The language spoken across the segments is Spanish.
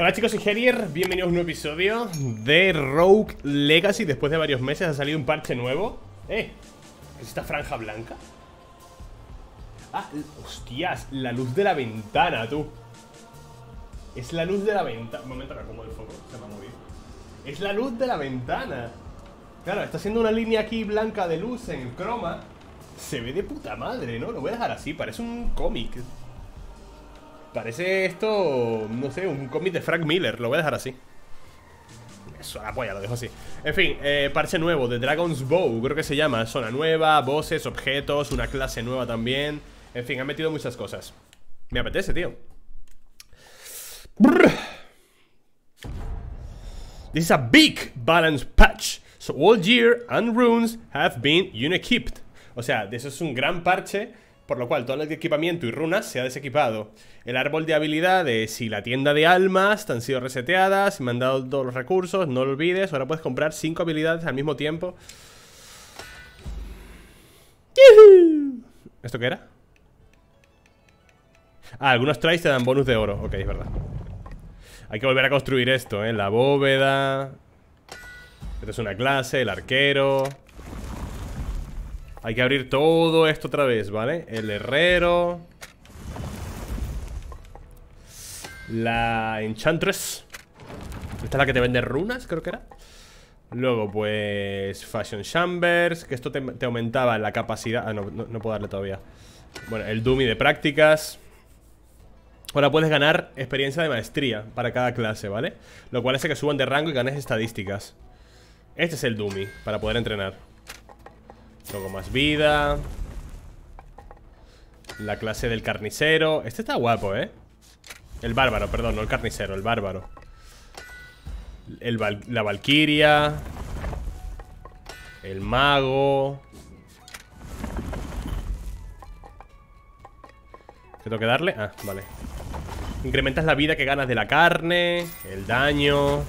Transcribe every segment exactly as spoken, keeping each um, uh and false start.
Hola chicos, soy Herier, bienvenidos a un nuevo episodio de Rogue Legacy. Después de varios meses ha salido un parche nuevo. Eh, ¿es esta franja blanca? Ah, hostias, la luz de la ventana, tú. Es la luz de la ventana. Un momento, ahora como el foco se me ha movido. Es la luz de la ventana. Claro, está haciendo una línea aquí blanca de luz en el croma. Se ve de puta madre, ¿no? Lo voy a dejar así, parece un cómic. Parece esto, no sé, un cómic de Frank Miller. Lo voy a dejar así. Eso, la polla, lo dejo así. En fin, eh, parche nuevo de Dragon's Bow, creo que se llama. Zona nueva, bosses, objetos, una clase nueva también. En fin, han metido muchas cosas. Me apetece, tío. Brr. This is a big balance patch. So all gear and runes have been unequipped. O sea, eso es un gran parche, por lo cual todo el equipamiento y runas se ha desequipado. El árbol de habilidades y la tienda de almas han sido reseteadas y me han dado todos los recursos. No lo olvides, ahora puedes comprar cinco habilidades al mismo tiempo. ¿Esto qué era? Ah, algunos tries te dan bonus de oro. Ok, es verdad. Hay que volver a construir esto, ¿eh? La bóveda. Esta es una clase, el arquero. Hay que abrir todo esto otra vez, ¿vale? El herrero. La Enchantress. Esta es la que te vende runas, creo que era. Luego, pues, Fashion Chambers, que esto te, te aumentaba la capacidad. Ah, no, no, no puedo darle todavía. Bueno, el dummy de prácticas. Ahora puedes ganar experiencia de maestría para cada clase, ¿vale? Lo cual hace que suban de rango y ganes estadísticas. Este es el dummy, para poder entrenar. Luego más vida. La clase del carnicero. Este está guapo, ¿eh? El bárbaro, perdón, no el carnicero, el bárbaro. el val La valquiria. El mago. ¿Qué tengo que darle? Ah, vale. Incrementas la vida que ganas de la carne. El daño.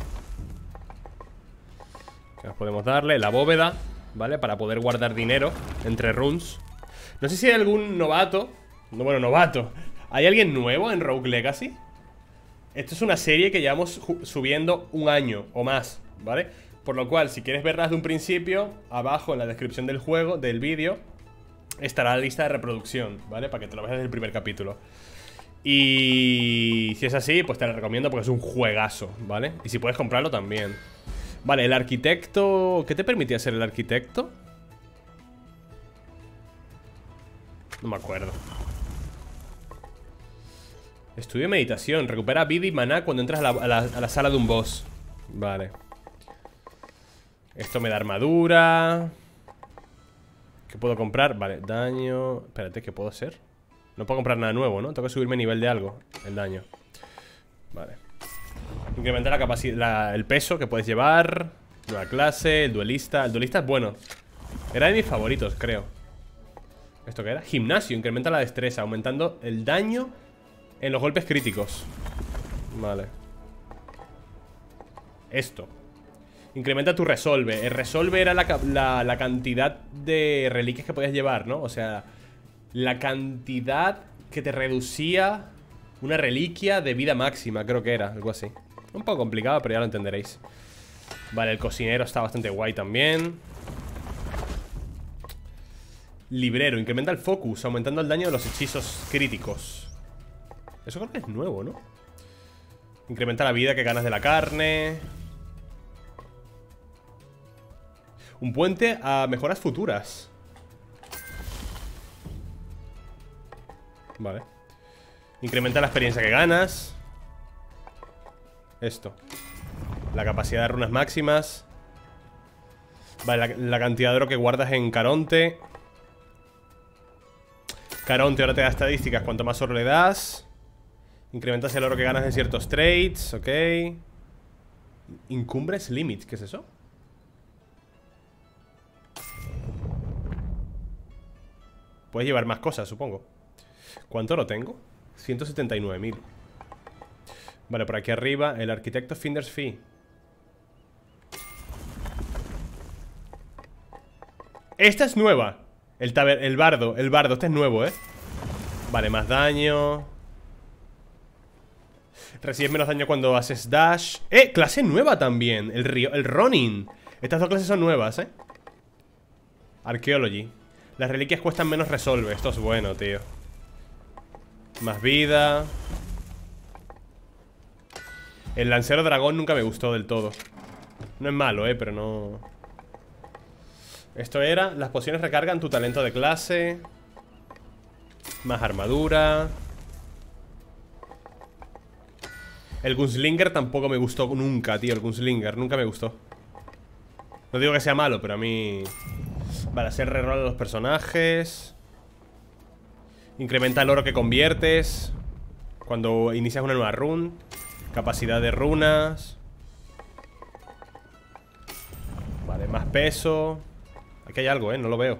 ¿Qué más podemos darle? La bóveda, ¿vale? Para poder guardar dinero entre runes. No sé si hay algún novato. No, bueno, novato. ¿Hay alguien nuevo en Rogue Legacy? Esto es una serie que llevamos subiendo un año o más, ¿vale? Por lo cual, si quieres verlas de un principio, abajo en la descripción del juego, del vídeo, estará la lista de reproducción, ¿vale? Para que te lo veas desde el primer capítulo. Y si es así, pues te lo recomiendo porque es un juegazo, ¿vale? Y si puedes comprarlo también. Vale, el arquitecto... ¿Qué te permitía ser el arquitecto? No me acuerdo. Estudio de meditación. Recupera vida y maná cuando entras a la, a la, a la sala de un boss. Vale. Esto me da armadura. ¿Qué puedo comprar? Vale, daño... Espérate, ¿qué puedo hacer? No puedo comprar nada nuevo, ¿no? Tengo que subirme nivel de algo. El daño. Vale. Incrementar la capacidad, la, el peso que puedes llevar. Nueva clase, el duelista. El duelista es bueno. Era de mis favoritos, creo. ¿Esto qué era? Gimnasio, incrementa la destreza, aumentando el daño en los golpes críticos. Vale. Esto. Incrementa tu resolve. El resolve era la, la, la cantidad de reliquias que podías llevar, ¿no? O sea, la cantidad que te reducía una reliquia de vida máxima, creo que era, algo así. Un poco complicado, pero ya lo entenderéis. Vale, el cocinero está bastante guay también. Librero, incrementa el focus, aumentando el daño de los hechizos críticos. Eso creo que es nuevo, ¿no? Incrementa la vida que ganas de la carne. Un puente a mejoras futuras. Vale. Incrementa la experiencia que ganas. Esto. La capacidad de runas máximas. Vale, la, la cantidad de oro que guardas en Caronte. Caronte ahora te da estadísticas cuanto más oro le das. Incrementas el oro que ganas en ciertos trades. Ok. Incumbres Limit, ¿qué es eso? Puedes llevar más cosas, supongo. ¿Cuánto oro tengo? ciento setenta y nueve mil. Vale, por aquí arriba el arquitecto Finder's Fee. Esta es nueva. El, taber el bardo, el bardo, este es nuevo, ¿eh? Vale, más daño. Recibes menos daño cuando haces dash. ¡Eh! Clase nueva también. El, río, el Ronin. Estas dos clases son nuevas, ¿eh? Archaeology. Las reliquias cuestan menos resolve. Esto es bueno, tío. Más vida. El lancero dragón nunca me gustó del todo. No es malo, eh, pero no... Esto era, las pociones recargan tu talento de clase. Más armadura. El Gunslinger tampoco me gustó nunca, tío. El Gunslinger nunca me gustó. No digo que sea malo, pero a mí... Vale, hacer reroll a los personajes. Incrementa el oro que conviertes cuando inicias una nueva run. Capacidad de runas. Vale, más peso. Aquí hay algo, eh, no lo veo.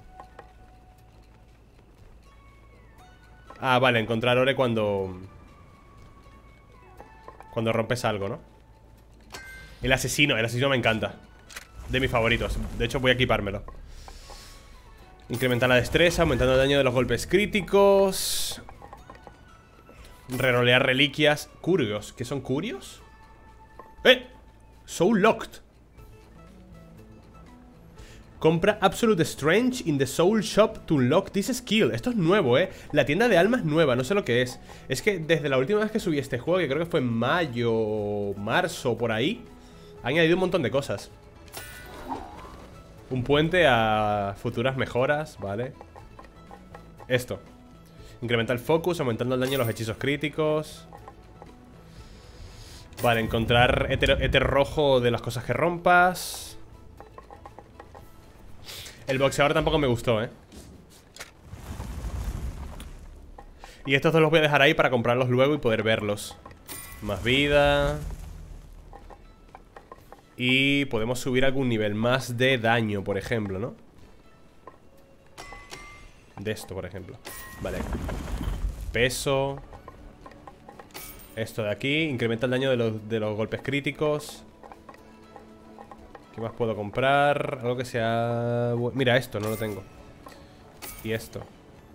Ah, vale, encontrar ore cuando Cuando rompes algo, ¿no? El asesino, el asesino me encanta. De mis favoritos, de hecho voy a equipármelo. Incrementar la destreza, aumentando el daño de los golpes críticos. Rerolear reliquias. Curios, ¿qué son curios? ¡Eh! Soul Locked. Compra Absolute Strange in the Soul Shop to unlock this skill. Esto es nuevo, ¿eh? La tienda de almas nueva, no sé lo que es. Es que desde la última vez que subí este juego, que creo que fue en mayo, marzo, por ahí, ha añadido un montón de cosas. Un puente a futuras mejoras, ¿vale? Esto. Incrementa el focus, aumentando el daño de los hechizos críticos. Vale, encontrar éter, éter rojo de las cosas que rompas. El boxeador tampoco me gustó, ¿eh? Y estos dos los voy a dejar ahí para comprarlos luego y poder verlos. Más vida. Y podemos subir algún nivel más de daño, por ejemplo, ¿no? De esto, por ejemplo. Vale. Peso. Esto de aquí. Incrementa el daño de los, de los golpes críticos. ¿Qué más puedo comprar? Algo que sea... Mira, esto no lo tengo. Y esto.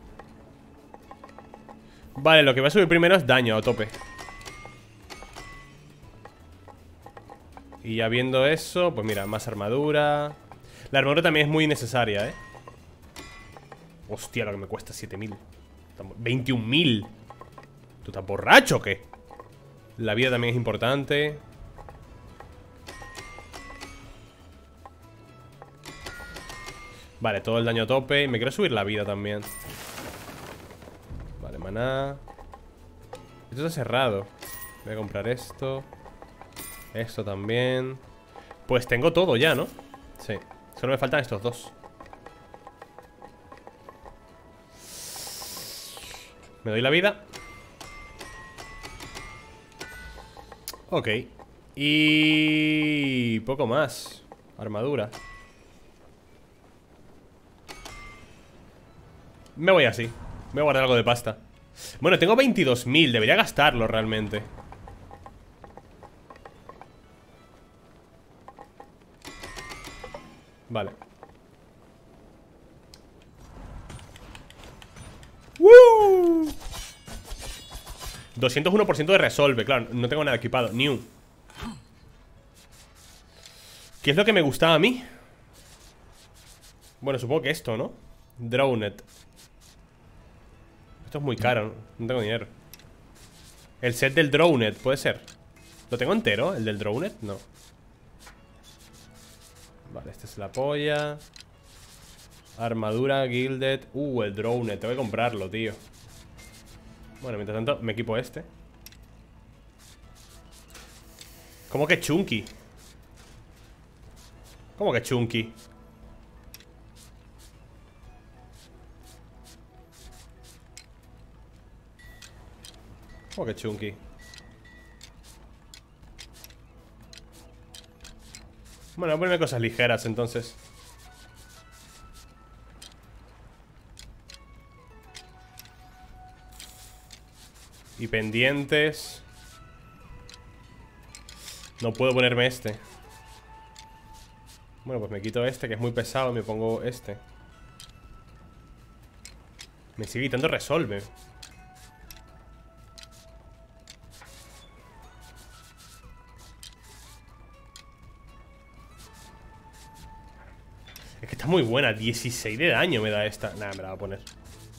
Vale, lo que voy a subir primero es daño a tope. Y ya viendo eso, pues mira, más armadura. La armadura también es muy necesaria, ¿eh? Hostia, lo que me cuesta siete mil. veintiún mil. ¿Tú estás borracho o qué? La vida también es importante. Vale, todo el daño a tope. Y me quiero subir la vida también. Vale, maná. Esto está cerrado. Voy a comprar esto. Esto también. Pues tengo todo ya, ¿no? Sí, solo me faltan estos dos. Me doy la vida. Ok. Y... poco más. Armadura. Me voy así. Voy a guardar algo de pasta. Bueno, tengo veintidós mil. Debería gastarlo realmente. Vale. ¡Woo! doscientos uno por ciento de resolve. Claro, no tengo nada equipado. New. ¿Qué es lo que me gustaba a mí? Bueno, supongo que esto, ¿no? Drowned. Esto es muy caro, no tengo dinero. El set del Drowned, puede ser. ¿Lo tengo entero? ¿El del Drowned? No. Vale, esta es la polla. Armadura, Gilded. Uh, el Drowned, tengo que comprarlo, tío. Bueno, mientras tanto me equipo este. ¿Cómo que chunky? ¿Cómo que chunky? ¿Cómo que chunky? Bueno, voy a ponerme cosas ligeras entonces. Y pendientes. No puedo ponerme este. Bueno, pues me quito este que es muy pesado y me pongo este. Me sigue quitando resolve. Está muy buena, dieciséis de daño me da esta. Nada, me la voy a poner.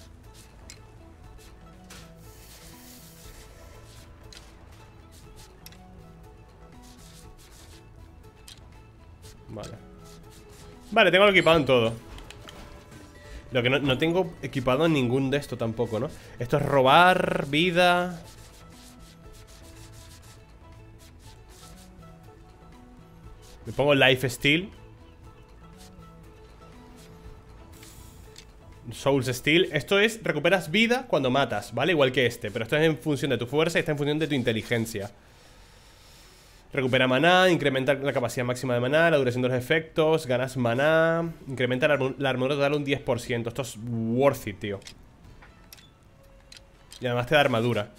Vale. Vale, tengo lo equipado en todo. Lo que no, no tengo equipado en ningún de esto tampoco, ¿no? Esto es robar, vida. Me pongo Lifesteal. Souls Steel. Esto es, recuperas vida cuando matas, ¿vale? Igual que este, pero esto es en función de tu fuerza y está en función de tu inteligencia. Recupera maná, incrementa la capacidad máxima de maná, la duración de los efectos, ganas maná, incrementa la, arm la armadura total un diez por ciento. Esto es worth it, tío. Y además te da armadura.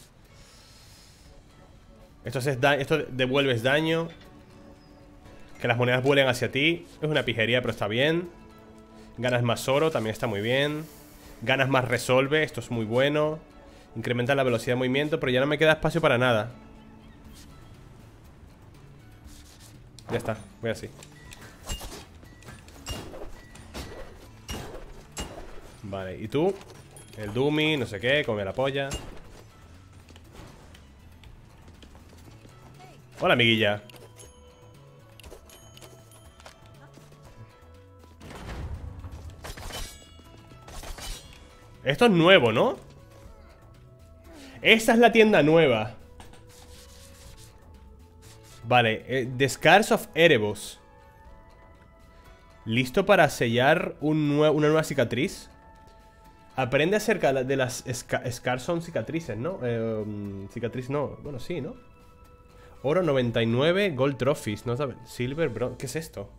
Esto, es da esto devuelves daño. Que las monedas vuelen hacia ti. Es una pijería, pero está bien. Ganas más oro, también está muy bien. Ganas más resolve, esto es muy bueno. Incrementa la velocidad de movimiento, pero ya no me queda espacio para nada. Ya está, voy así. Vale, ¿y tú? El Doomy, no sé qué, come la polla. Hola, amiguilla. Esto es nuevo, ¿no? Esta es la tienda nueva. Vale, eh, The Scars of Erebos. ¿Listo para sellar un nue una nueva cicatriz? Aprende acerca de las Scars, son cicatrices, ¿no? Eh, um, cicatriz no, bueno, sí, ¿no? Oro noventa y nueve, Gold Trophies, ¿no saben? Silver, Bronze, ¿qué es esto?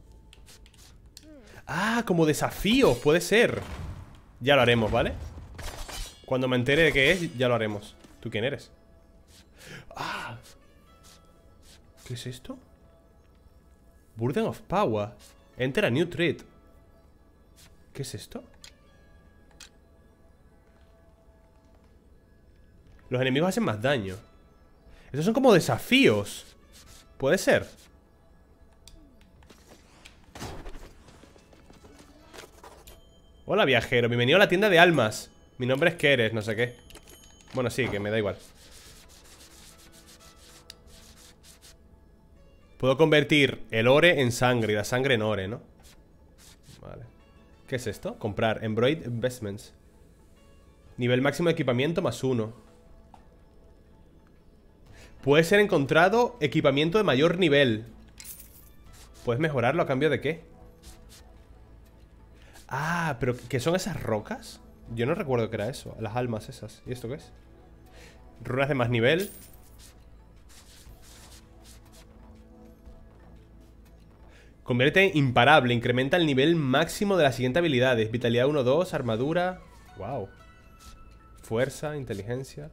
Ah, como desafíos, puede ser. Ya lo haremos, ¿vale? Cuando me entere de qué es, ya lo haremos. ¿Tú quién eres? Ah, ¿qué es esto? Burden of Power. Enter a new threat. ¿Qué es esto? Los enemigos hacen más daño. Estos son como desafíos. ¿Puede ser? Hola, viajero, bienvenido a la tienda de almas. Mi nombre es Keres, no sé qué. Bueno, sí, que me da igual. Puedo convertir el ore en sangre y la sangre en ore, ¿no? Vale. ¿Qué es esto? Comprar Embroidered Investments. Nivel máximo de equipamiento más uno. Puede ser encontrado equipamiento de mayor nivel. ¿Puedes mejorarlo a cambio de qué? Ah, pero ¿qué son esas rocas? Yo no recuerdo que era eso. Las almas esas. ¿Y esto qué es? Runas de más nivel. Convierte en imparable. Incrementa el nivel máximo de las siguientes habilidades. Vitalidad uno dos, armadura. Wow. Fuerza, inteligencia.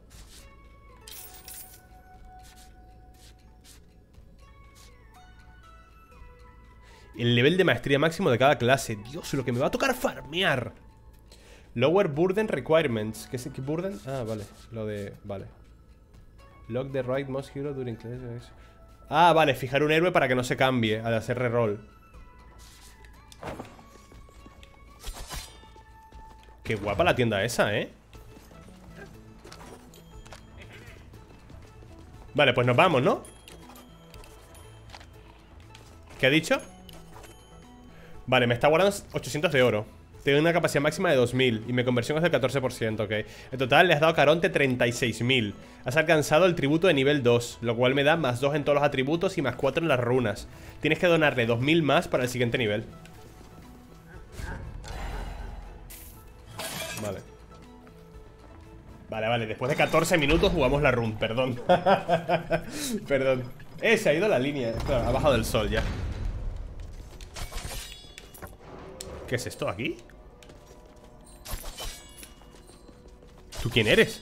El nivel de maestría máximo de cada clase. Dios, lo que me va a tocar farmear. Lower Burden Requirements. ¿Qué es qué Burden? Ah, vale. Lo de... Vale. Lock the right most hero during class. Ah, vale. Fijar un héroe para que no se cambie al hacer reroll. Qué guapa la tienda esa, ¿eh? Vale, pues nos vamos, ¿no? ¿Qué ha dicho? Vale, me está guardando ochocientos de oro. Tengo una capacidad máxima de dos mil y mi conversión es del catorce por ciento, ok. En total le has dado a Caronte treinta y seis mil. Has alcanzado el tributo de nivel dos, lo cual me da más dos en todos los atributos y más cuatro en las runas. Tienes que donarle dos mil más para el siguiente nivel. Vale. Vale, vale, después de catorce minutos jugamos la run, perdón. Perdón. Eh, se ha ido la línea, claro, ha bajado el sol ya. ¿Qué es esto aquí? ¿Tú quién eres?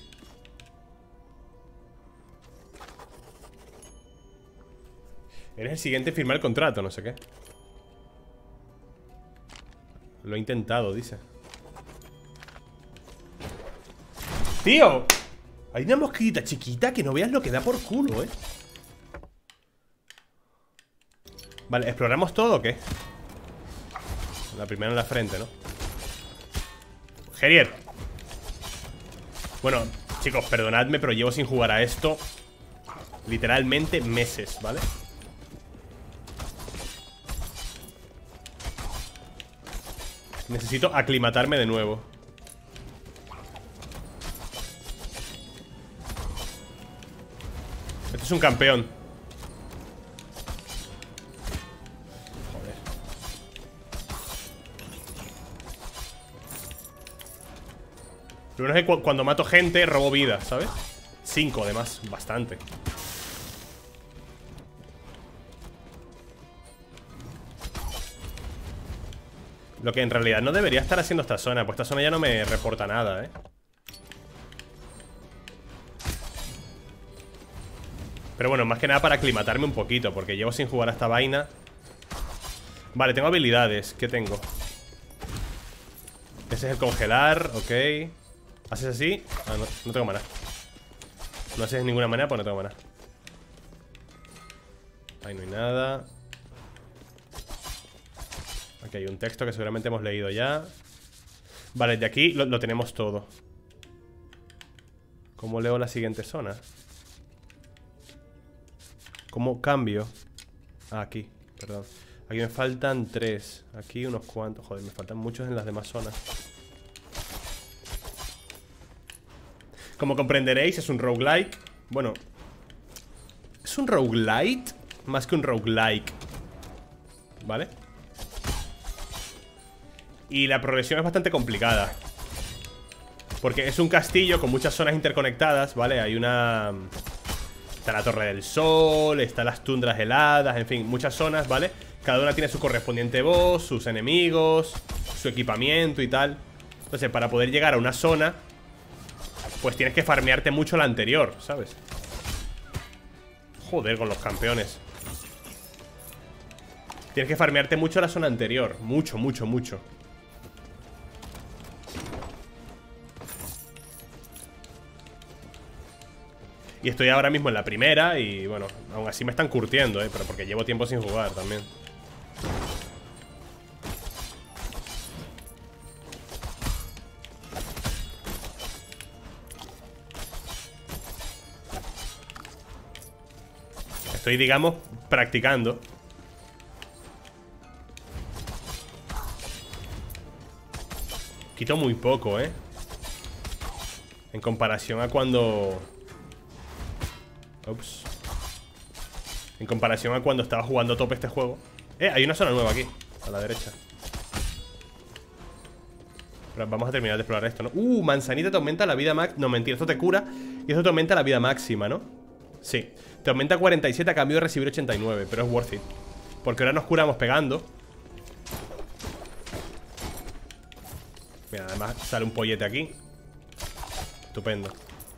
Eres el siguiente en firmar el contrato, no sé qué. Lo he intentado, dice. ¡Tío! Hay una mosquita chiquita que no veas lo que da por culo, ¿eh? Vale, ¿exploramos todo o qué? La primera en la frente, ¿no? Gerier. Bueno, chicos, perdonadme, pero llevo sin jugar a esto literalmente meses, ¿vale? Necesito aclimatarme de nuevo. Este es un campeón. Joder. Lo bueno es que cu cuando mato gente robo vida, ¿sabes? Cinco además, bastante. Lo que en realidad no debería estar haciendo esta zona, pues esta zona ya no me reporta nada, ¿eh? Pero bueno, más que nada para aclimatarme un poquito, porque llevo sin jugar a esta vaina. Vale, tengo habilidades. ¿Qué tengo? Ese es el congelar, ok. ¿Haces así? Ah, no, no tengo maná. No haces de ninguna manera, pues no tengo maná. Ahí no hay nada. Aquí hay un texto que seguramente hemos leído ya. Vale, de aquí lo, lo tenemos todo. ¿Cómo leo la siguiente zona? ¿Cómo cambio? Ah, aquí, perdón. Aquí me faltan tres. Aquí unos cuantos. Joder, me faltan muchos en las demás zonas. Como comprenderéis, es un roguelike. Bueno, es un roguelite más que un roguelike, ¿vale? Y la progresión es bastante complicada, porque es un castillo con muchas zonas interconectadas, ¿vale? Hay una... Está la Torre del Sol, están las tundras heladas, en fin, muchas zonas, ¿vale? Cada una tiene su correspondiente boss, sus enemigos, su equipamiento y tal. Entonces, para poder llegar a una zona, pues tienes que farmearte mucho la anterior, ¿sabes? Joder, con los campeones. Tienes que farmearte mucho la zona anterior. Mucho, mucho, mucho. Y estoy ahora mismo en la primera y, bueno, aún así me están curtiendo, ¿eh? Pero porque llevo tiempo sin jugar también. Estoy, digamos, practicando. Quito muy poco, ¿eh? En comparación a cuando... Ups. En comparación a cuando estaba jugando a tope este juego. Eh, hay una zona nueva aquí, a la derecha. Pero vamos a terminar de explorar esto, ¿no? Uh, manzanita te aumenta la vida máxima. No, mentira, esto te cura y esto te aumenta la vida máxima, ¿no? Sí, te aumenta cuarenta y siete a cambio de recibir ochenta y nueve. Pero es worth it, porque ahora nos curamos pegando. Mira, además sale un pollete aquí. Estupendo.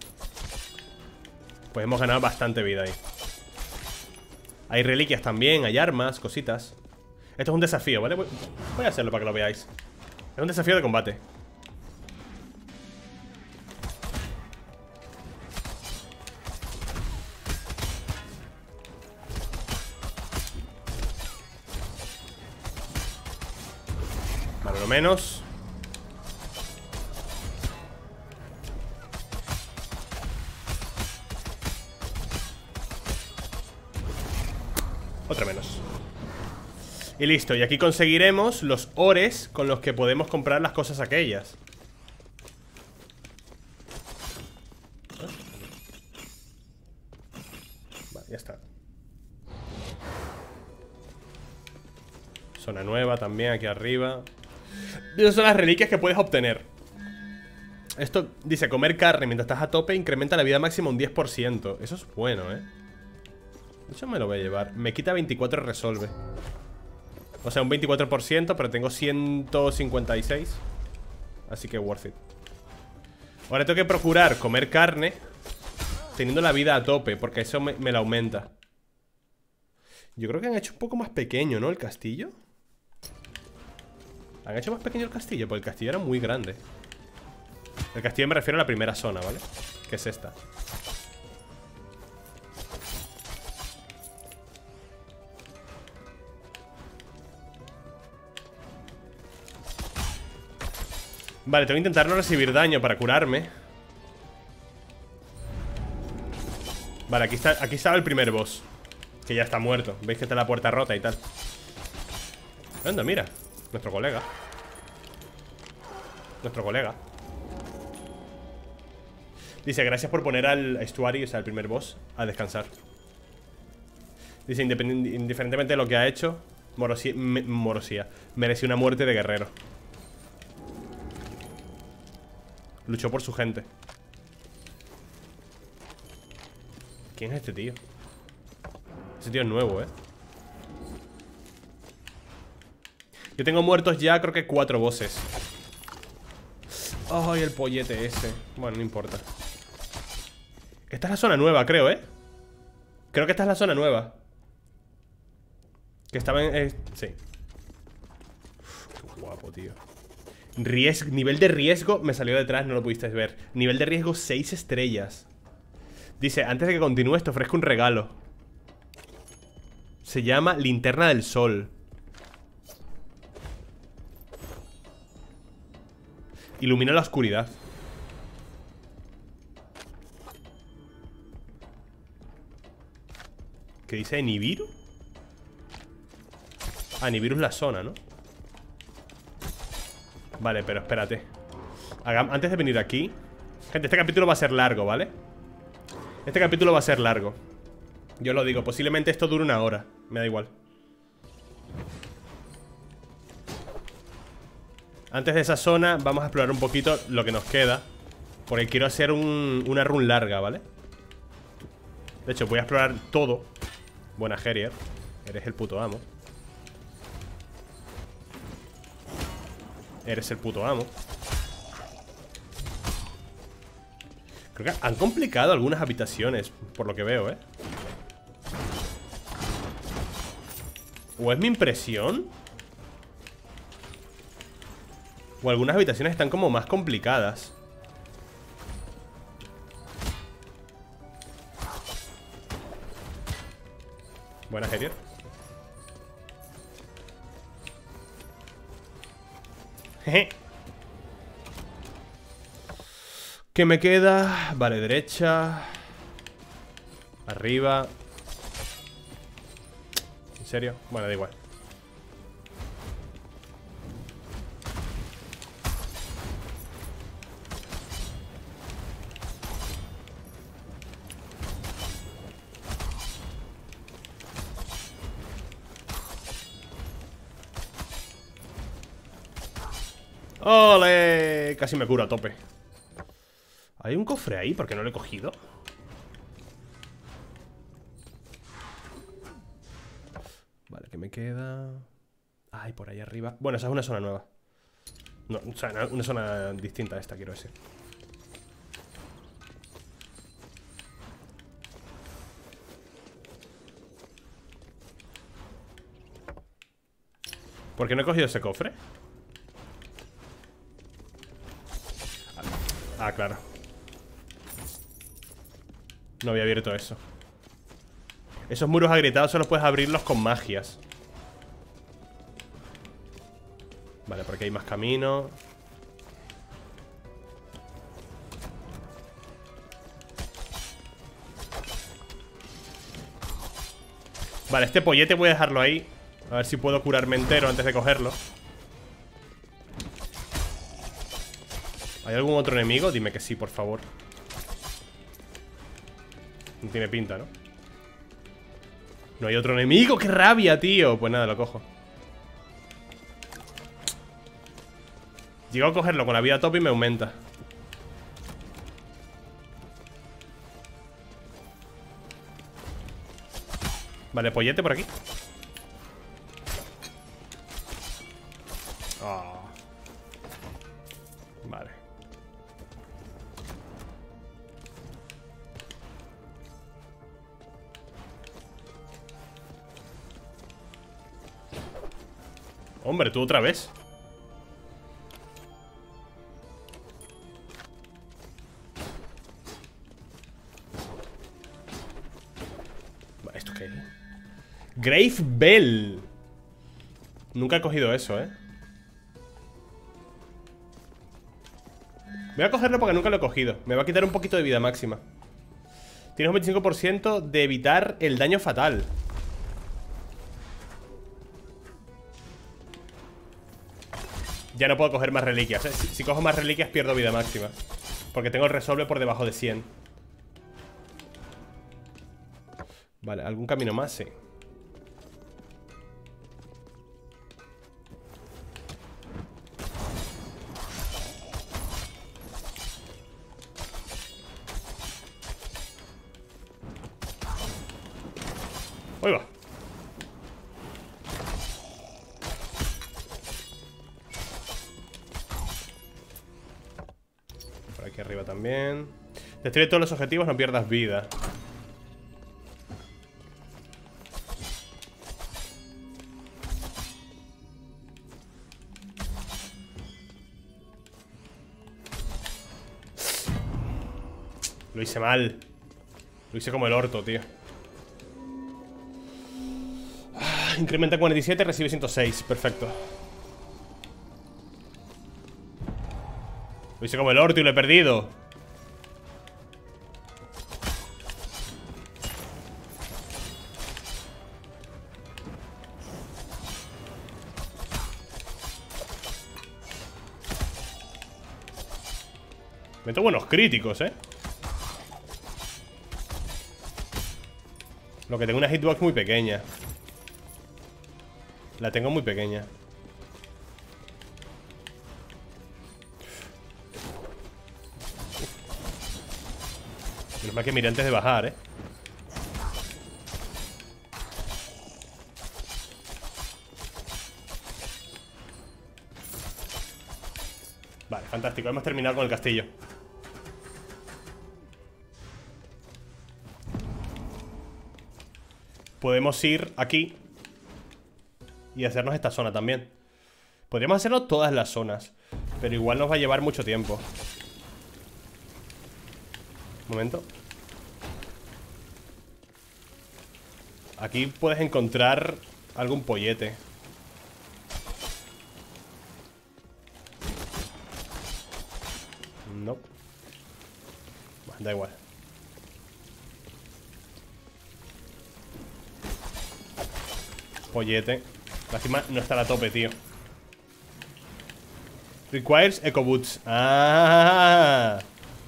Pues hemos ganado bastante vida ahí. Hay reliquias también, hay armas, cositas. Esto es un desafío, ¿vale? Voy, voy a hacerlo para que lo veáis. Es un desafío de combate. Vale, lo menos. Otra menos. Y listo, y aquí conseguiremos los ores con los que podemos comprar las cosas aquellas. Vale, ya está. Zona nueva también aquí arriba. Y esas son las reliquias que puedes obtener. Esto dice, comer carne mientras estás a tope incrementa la vida máxima un diez por ciento. Eso es bueno, ¿eh? Eso me lo voy a llevar. Me quita veinticuatro y resolve. O sea, un veinticuatro por ciento, pero tengo ciento cincuenta y seis. Así que worth it. Ahora tengo que procurar comer carne teniendo la vida a tope, porque eso me, me la aumenta. Yo creo que han hecho un poco más pequeño, ¿no? El castillo. Han hecho más pequeño el castillo, porque el castillo era muy grande. El castillo me refiero a la primera zona, ¿vale? Que es esta. Vale, tengo que intentar no recibir daño para curarme. Vale, aquí está, aquí estaba el primer boss, que ya está muerto. Veis que está la puerta rota y tal. Anda, mira, nuestro colega. Nuestro colega. Dice, gracias por poner al estuario, o sea, el primer boss, a descansar. Dice, indiferentemente de lo que ha hecho, Morosía, me, Morosía mereció una muerte de guerrero. Luchó por su gente. ¿Quién es este tío? Ese tío es nuevo, ¿eh? Yo tengo muertos ya, creo que cuatro bosses. Ay, el pollete ese. Bueno, no importa. Esta es la zona nueva, creo, ¿eh? Creo que esta es la zona nueva. Que estaba en... Eh, sí. Uf, qué guapo, tío. Riesgo, nivel de riesgo me salió detrás, no lo pudisteis ver. Nivel de riesgo seis estrellas. Dice, antes de que continúes te ofrezco un regalo. Se llama Linterna del Sol. Ilumina la oscuridad. ¿Qué dice? ¿Nibiru? Ah, Nibiru es la zona, ¿no? Vale, pero espérate. Hagam- Antes de venir aquí, gente, este capítulo va a ser largo, ¿vale? Este capítulo va a ser largo. Yo lo digo, posiblemente esto dure una hora. Me da igual. Antes de esa zona vamos a explorar un poquito lo que nos queda, porque quiero hacer un, una run larga, ¿vale? De hecho, voy a explorar todo. Buena, Herier. Eres el puto amo. Eres el puto amo. Creo que han complicado algunas habitaciones, por lo que veo, ¿eh? ¿O es mi impresión? O algunas habitaciones están como más complicadas. Buena, Herier. Jeje. ¿Qué me queda? Vale, derecha. Arriba. ¿En serio? Bueno, da igual. ¡Ole! Casi me curo a tope. ¿Hay un cofre ahí? ¿Por qué no lo he cogido? Vale, ¿qué me queda? Ay, por ahí arriba. Bueno, esa es una zona nueva. No, o sea, una zona distinta a esta, quiero decir. ¿Por qué no he cogido ese cofre? Ah, claro. No había abierto eso. Esos muros agrietados solo puedes abrirlos con magias. Vale, por aquí hay más camino. Vale, este pollete voy a dejarlo ahí. A ver si puedo curarme entero antes de cogerlo. ¿Hay algún otro enemigo? Dime que sí, por favor. No tiene pinta, ¿no? No hay otro enemigo. ¡Qué rabia, tío! Pues nada, lo cojo. Llego a cogerlo con la vida top y me aumenta. Vale, pollete por aquí. Oh. Vale. Hombre, tú otra vez. ¿Esto qué es? Grave Bell. Nunca he cogido eso, ¿eh? Voy a cogerlo porque nunca lo he cogido. Me va a quitar un poquito de vida máxima. Tienes un veinticinco por ciento de evitar el daño fatal. Ya no puedo coger más reliquias, ¿eh? si, si cojo más reliquias pierdo vida máxima, porque tengo el resolve por debajo de cien. Vale, ¿algún camino más? Sí. Ahí va. Por aquí arriba también. Destruye todos los objetivos, no pierdas vida. Lo hice mal. Lo hice como el orto, tío. Ah, incrementa cuarenta y siete, recibe ciento seis. Perfecto. Lo hice como el orto y lo he perdido. Meto buenos críticos, eh. Lo que tengo una hitbox muy pequeña. La tengo muy pequeña. Menos mal que mire antes de bajar, eh. Vale, fantástico, hemos terminado con el castillo. Podemos ir aquí y hacernos esta zona también. Podríamos hacerlo todas las zonas, pero igual nos va a llevar mucho tiempo. Un momento. Aquí puedes encontrar algún pollete. No. Bueno, da igual. Pollete. Lástima, no está a tope, tío. Requires Eco Boots. Ah.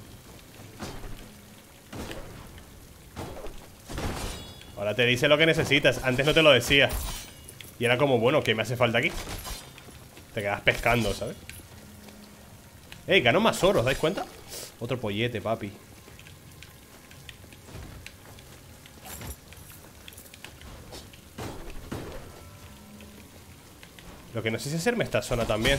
Ahora te dice lo que necesitas. Antes no te lo decía. Y era como, bueno, ¿qué me hace falta aquí? Te quedas pescando, ¿sabes? Ey, ganó más oro, ¿os dais cuenta? Otro pollete, papi. Lo que no sé si hacerme esta zona también.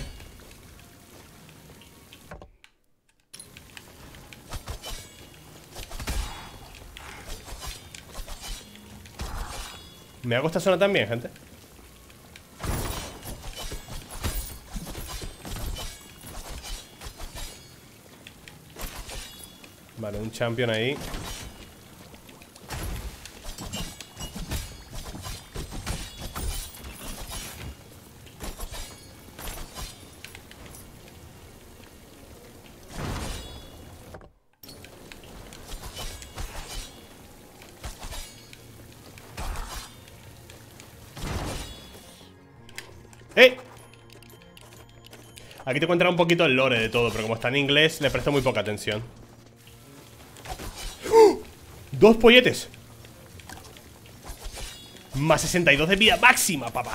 ¿Me hago esta zona también, gente? Vale, un champion ahí. ¡Eh! Aquí te encuentras un poquito el lore de todo, pero como está en inglés le presto muy poca atención. ¡Oh! ¡Dos polletes! Más sesenta y dos de vida máxima, papá.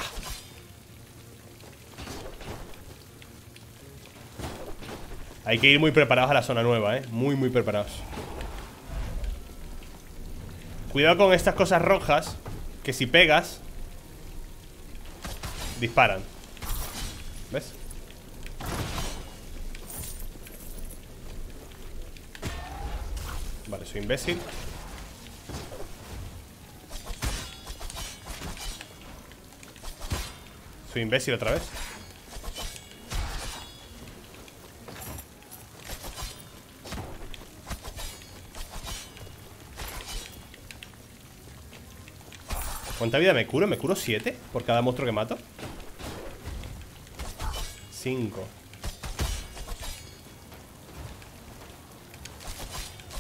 Hay que ir muy preparados a la zona nueva, eh. Muy, muy preparados. Cuidado con estas cosas rojas, que si pegas disparan. ¿Ves? Vale, soy imbécil. Soy imbécil otra vez. ¿Cuánta vida me curo? ¿Me curo siete por cada monstruo que mato? cinco.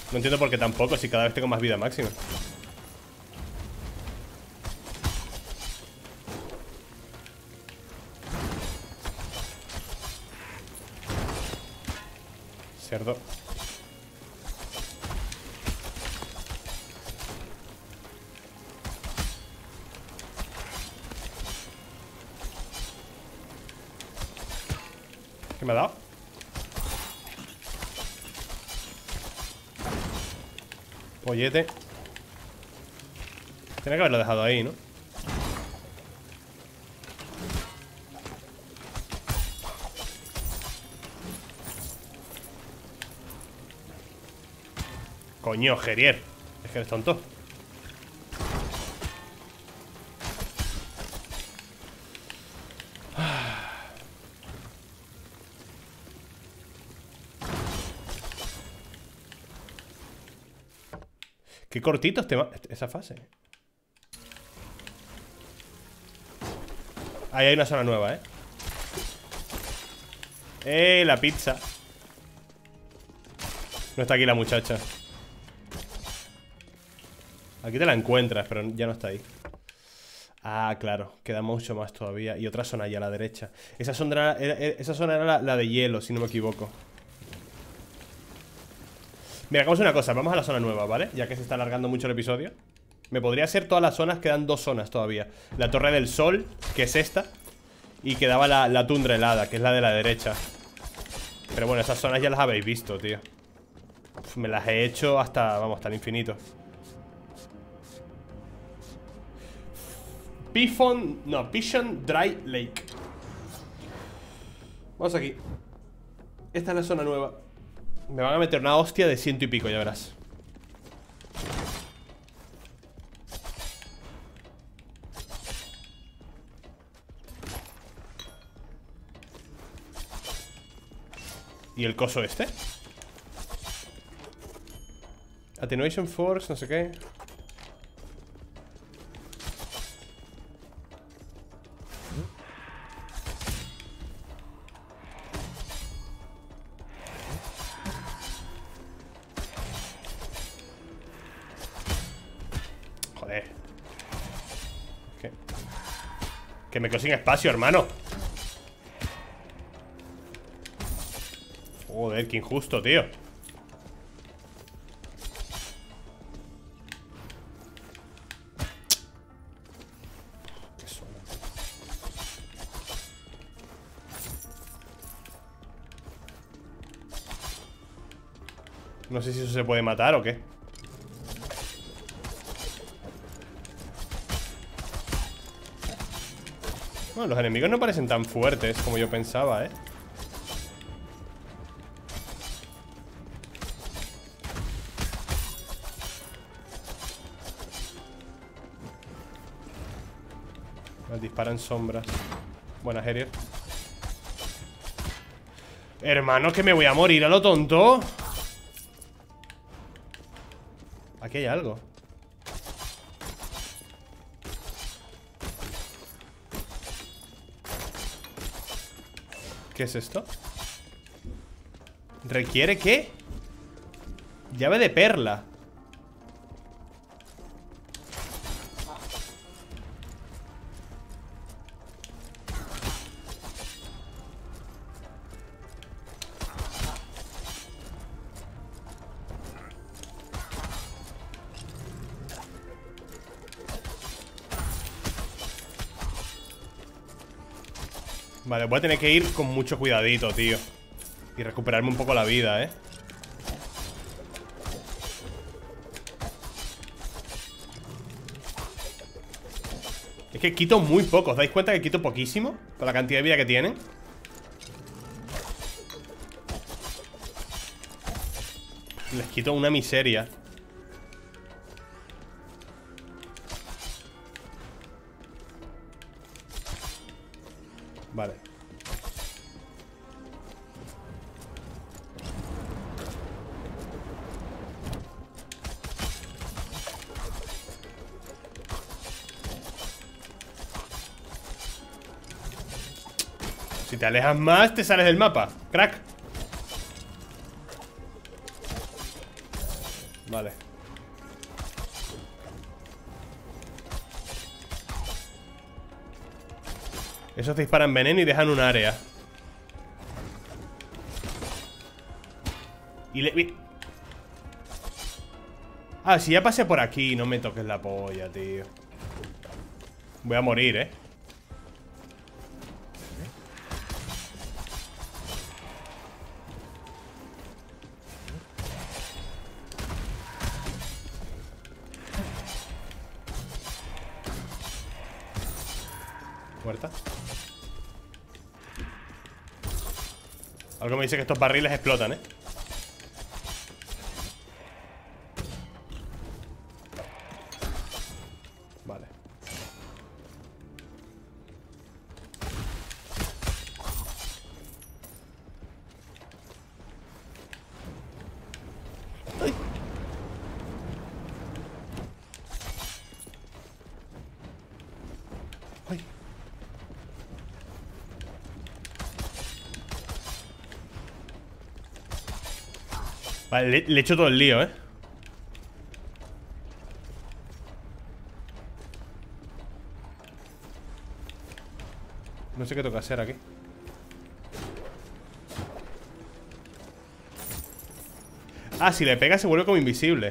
No entiendo por qué tampoco, si cada vez tengo más vida máxima. Cerdo. ¿Qué me ha dado? Pollete. Tiene que haberlo dejado ahí, ¿no? Coño, Gerier. Es que eres tonto. Qué cortito este esa fase. Ahí hay una zona nueva, ¿eh? Eh, la pizza. No está aquí la muchacha. Aquí te la encuentras, pero ya no está ahí. Ah, claro, queda mucho más todavía. Y otra zona allá a la derecha. Esa zona era, era, esa zona era la, la de hielo, si no me equivoco. Mira, hagamos una cosa, vamos a la zona nueva, ¿vale? Ya que se está alargando mucho el episodio. Me podría ser todas las zonas, quedan dos zonas todavía. La Torre del Sol, que es esta. Y quedaba la, la tundra helada, que es la de la derecha. Pero bueno, esas zonas ya las habéis visto, tío. Uf, me las he hecho hasta, vamos, hasta el infinito. Pifon, no, Pigeon Dry Lake. Vamos aquí. Esta es la zona nueva. Me van a meter una hostia de ciento y pico, ya verás. ¿Y el coso este? Attenuation Force, no sé qué. Joder. ¿Qué? Que me quedo sin espacio, hermano. Joder, qué injusto, tío. Qué suena. No sé si eso se puede matar o qué. Bueno, los enemigos no parecen tan fuertes como yo pensaba, ¿eh? Me disparan sombras. Buena, Herier. Hermano, que me voy a morir a lo tonto. Aquí hay algo. ¿Qué es esto? ¿Requiere qué? Llave de perla. Vale, voy a tener que ir con mucho cuidadito, tío. Y recuperarme un poco la vida, ¿eh? Es que quito muy poco. ¿Os dais cuenta que quito poquísimo? Con la cantidad de vida que tienen. Les quito una miseria. Vale. Si te alejas más, te sales del mapa, crack. Vale. Esos te disparan veneno y dejan un área. Y le... Ah, si ya pasé por aquí, no me toques la polla, tío. Voy a morir, eh. Muerta. Algo me dice que estos barriles explotan, eh. Vale. ¡Ay! ¡Ay! Vale, le, le he hecho todo el lío, eh. No sé qué toca hacer aquí. Ah, si le pega se vuelve como invisible.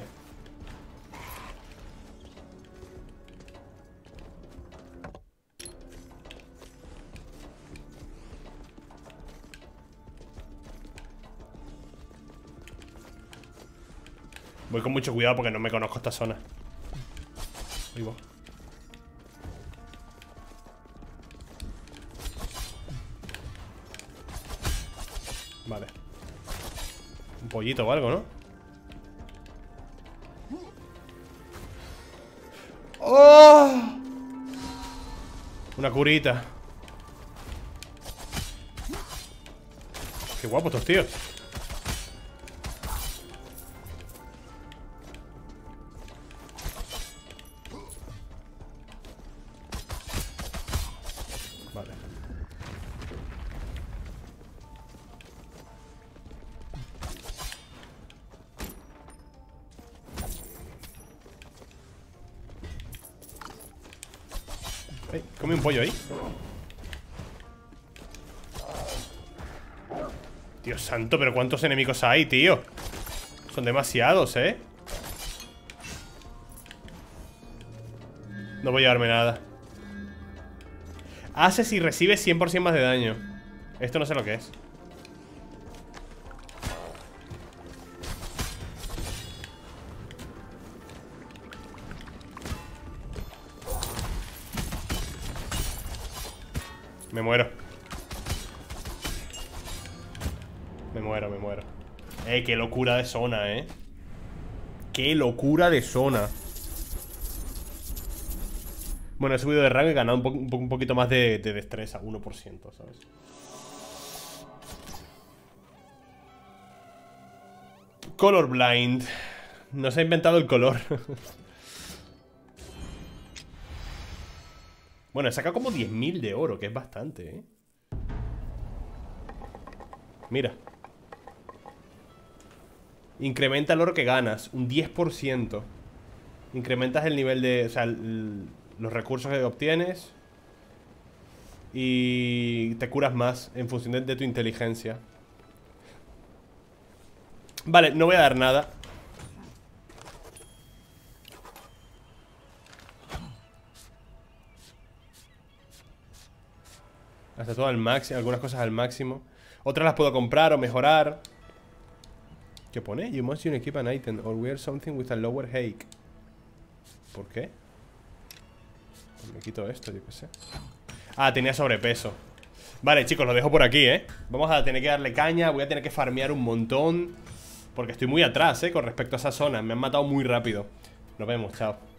Voy con mucho cuidado porque no me conozco esta zona. Ahí va. Vale. Un pollito o algo, ¿no? ¡Oh! Una curita. Qué guapos estos tíos. Vale. Hey, come un pollo ahí. Dios santo, pero ¿cuántos enemigos hay, tío? Son demasiados, ¿eh? No voy a llevarme nada. Haces y recibes cien por cien más de daño. Esto no sé lo que es. Me muero. Me muero, me muero. Eh, qué locura de zona, eh. Qué locura de zona. Bueno, he subido de rango y he ganado un, po un, po un poquito más de, de destreza, uno por ciento, ¿sabes? Colorblind. Nos ha inventado el color. Bueno, he sacado como diez mil de oro, que es bastante, ¿eh? Mira. Incrementa el oro que ganas, un diez por ciento. Incrementas el nivel de... O sea, el, los recursos que obtienes. Y te curas más en función de, de tu inteligencia. Vale, no voy a dar nada. Hasta todo al máximo, algunas cosas al máximo. Otras las puedo comprar o mejorar. ¿Qué pone? You must equip an item or wear something with a lower hake. ¿Por qué? Pues me quito esto, yo qué sé. Ah, tenía sobrepeso. Vale, chicos, lo dejo por aquí, ¿eh? Vamos a tener que darle caña. Voy a tener que farmear un montón porque estoy muy atrás, ¿eh? Con respecto a esa zona. Me han matado muy rápido. Nos vemos, chao.